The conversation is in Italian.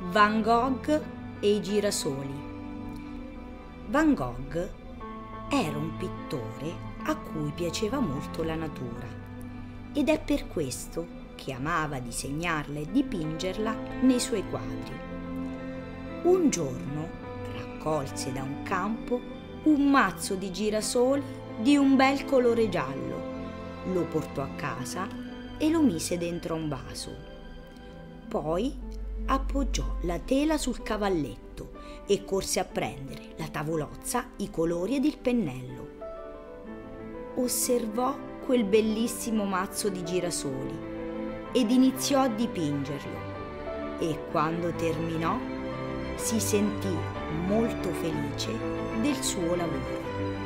Van Gogh e i girasoli. Van Gogh era un pittore a cui piaceva molto la natura ed è per questo che amava disegnarla e dipingerla nei suoi quadri. Un giorno raccolse da un campo un mazzo di girasoli di un bel colore giallo, lo portò a casa e lo mise dentro a un vaso. Poi appoggiò la tela sul cavalletto e corse a prendere la tavolozza, i colori ed il pennello. Osservò quel bellissimo mazzo di girasoli ed iniziò a dipingerlo e quando terminò si sentì molto felice del suo lavoro.